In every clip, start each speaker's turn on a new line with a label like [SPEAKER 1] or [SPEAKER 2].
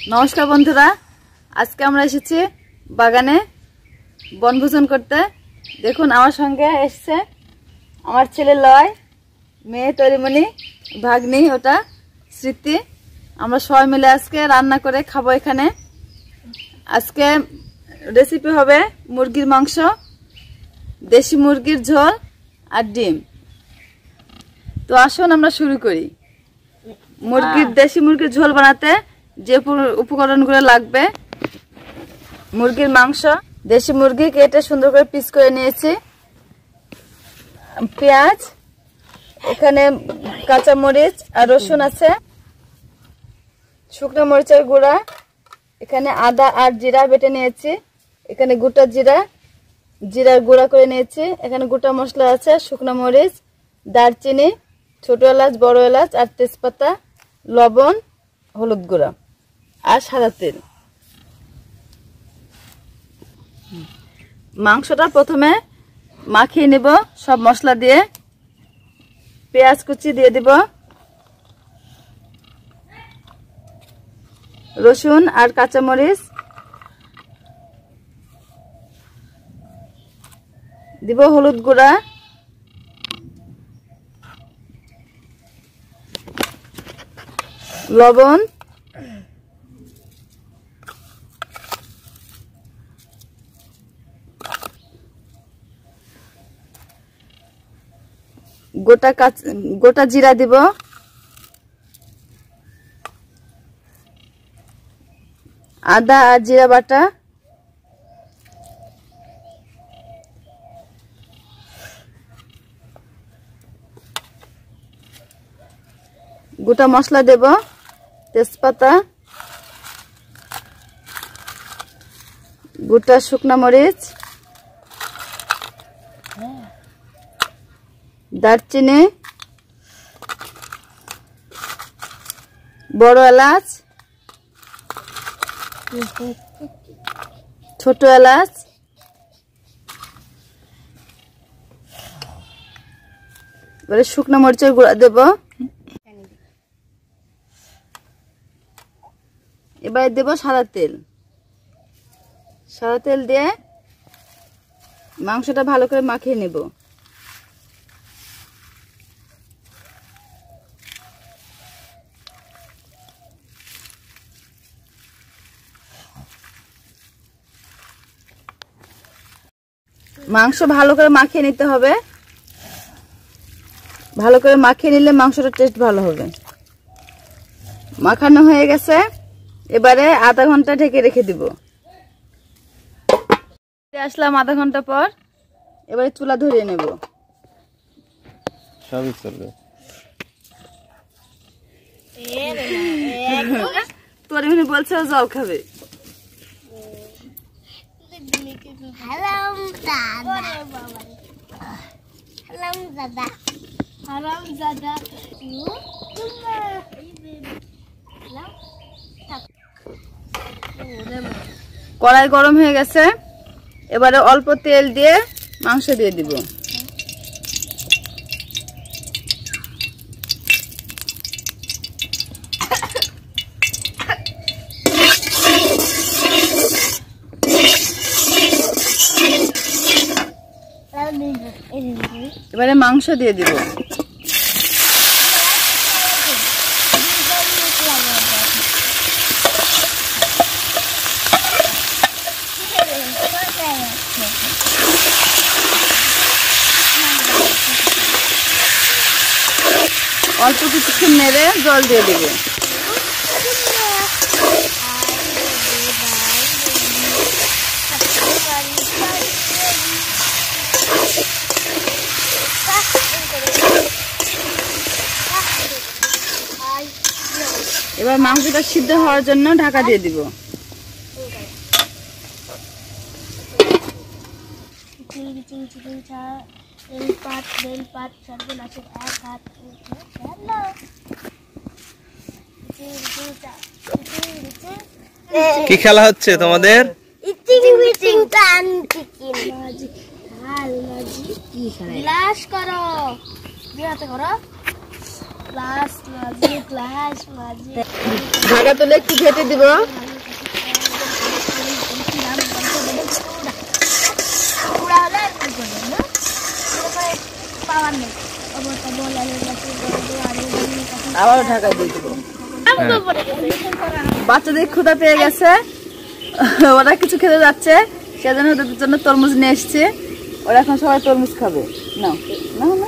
[SPEAKER 1] নমস্কার বন্ধুরা, আজকে আমরা এসেছি বাগানে বনভোজন করতে। দেখুন আমার সঙ্গে এসছে আমার ছেলে লয়, মেয়ে তরিমণি, ভাগ্নি ওটা স্মৃতি। আমরা সবাই মিলে আজকে রান্না করে খাবো এখানে। আজকে রেসিপি হবে মুরগির মাংস, দেশি মুরগির ঝোল আর ডিম। তো আসুন আমরা শুরু করি। দেশি মুরগির ঝোল বানাতে যে উপকরণগুলো লাগবে: মুরগির মাংস, দেশি মুরগি কেটে সুন্দর করে পিস করে নিয়েছি, পেঁয়াজ, এখানে কাঁচা মরিচ আর রসুন আছে, শুকনো মরিচের গুঁড়া, এখানে আদা আর জিরা বেটে নিয়েছি, এখানে গোটা জিরার গুঁড়া করে নিয়েছি, এখানে গোটা মশলা আছে, শুকনো মরিচ, দারচিনি, ছোট এলাচ, বড় এলাচ আর তেজপাতা, লবণ, হলুদ গুঁড়া আর সাদা তেল। মাংসটা প্রথমে মাখিয়ে নিব সব মশলা দিয়ে। পেঁয়াজ কুচি দিয়ে দিব, রসুন আর কাঁচামরিচ দিব, হলুদ গুঁড়া, লবণ, গোটা জিরা দিব, আদা আর জিরা বাটা, গোটা মশলা দেব, তেজপাতা, গোটা শুকনা মরিচ, দারচিনি, বড় এলাচ, ছোট এলাচ, এবারে শুকনো মরিচের গুঁড়া দেব, এবারে দেব সাদা তেল দিয়ে মাংসটা ভালো করে মাখিয়ে নেব। মাংস ভালো করে মাখিয়ে নিতে হবে, ভালো করে মাখিয়ে নিলে মাংসটার টেস্ট ভালো হবে। মাখানো হয়ে গেছে, এবারে আধা ঘন্টা ঢেকে রেখে দিব। আসলাম আধা ঘন্টা পর, এবারে চুলা ধরিয়ে নেব। সবই চলবে। তোর এমনি বলছে জল খাবে। কড়াই গরম হয়ে গেছে, এবারে অল্প তেল দিয়ে মাংস দিয়ে দিব। এবারে মাংস দিয়ে দিব। অল্প কিছুক্ষণ নেড়ে জল দিয়ে দিব। এবার মাংসটা সিদ্ধ হওয়ার জন্য ঢাকা দিয়ে দিব।
[SPEAKER 2] কি খেলা হচ্ছে তোমাদের?
[SPEAKER 1] ঢাকা তুলে একটু ঘেটে দিব। আবার ঢাকা দিয়ে দিব। বাচ্চাদের ক্ষুধা পেয়ে গেছে, ওরা কিছু খেতে যাচ্ছে, সেজন্য ওদের জন্য তরমুজ নিয়ে এসছে। ওরা এখন সবাই তরমুজ খাবে। না না না,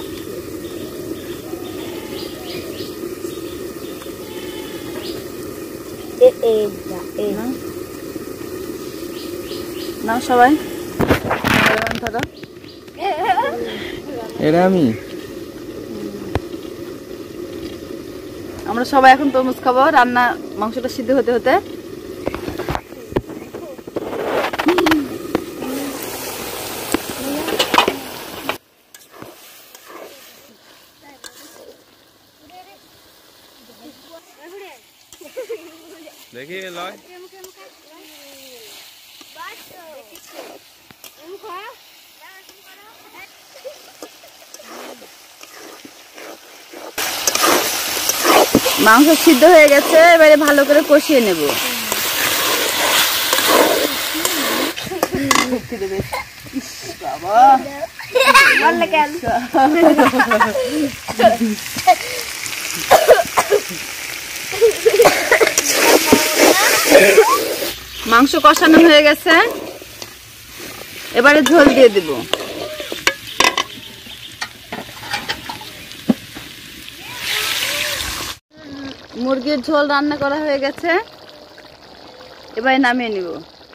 [SPEAKER 1] নাও সবাই ধরো।
[SPEAKER 2] এটা
[SPEAKER 1] আমরা সবাই এখন তরমুজ খাবো। রান্না মাংসটা সিদ্ধ হতে হতে
[SPEAKER 2] দেখি লয়
[SPEAKER 1] মাংস সিদ্ধ হয়ে গেছে, এবারে ভালো করে কষিয়ে নেব। মাংস কষানো হয়ে গেছে, এবারে ঝোল দিয়ে দেব। মুরগির ঝোল রান্না করা হয়ে গেছে, এবারে নামিয়ে নিব।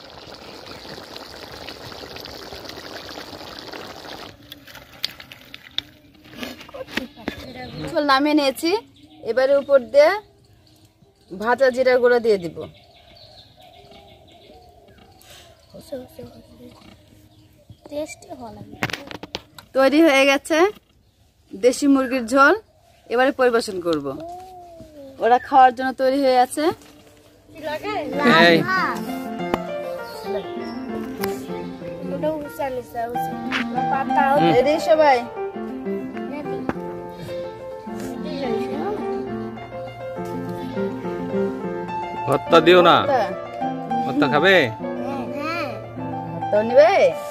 [SPEAKER 1] ঝোল নামিয়ে নিয়েছি, এবারে উপর দিয়ে ভাজা জিরার গুঁড়ো দিয়ে দিব। তৈরি হয়ে গেছে দেশি মুরগির ঝোল, এবারে পরিবেশন করব। ওরা খাওয়ার জন্য তৈরি হয়ে আছে। সবাই
[SPEAKER 2] ভর্তা দিও না, ভর্তা খাবে?
[SPEAKER 1] তো নিবে।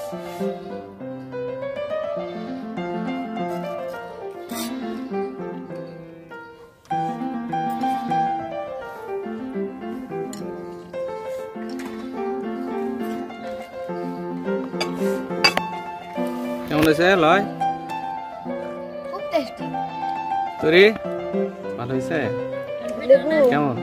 [SPEAKER 2] কেমন হয়েছে লয়? তোরি ভালো হয়েছে? কেমন?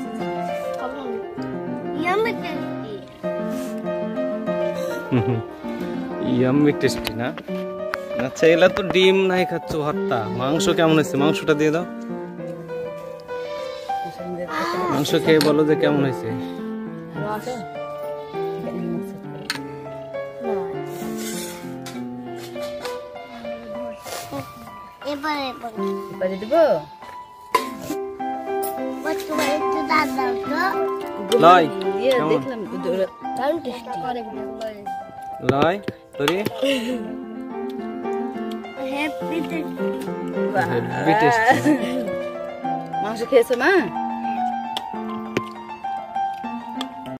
[SPEAKER 2] ইয়াম্মি টেস্টি না? আচ্ছা, এগুলা তো ডিম নাই খাচ্ছ, ভর্তা। মাংস কেমন হয়েছে? মাংসটা দিয়ে দাও। মাংস খেয়ে বলো যে কেমন হয়েছে।
[SPEAKER 1] এবারে দিব।
[SPEAKER 2] লয়
[SPEAKER 1] দেখলাম
[SPEAKER 2] লয় তোরি
[SPEAKER 1] মাংস খেয়েছো মা?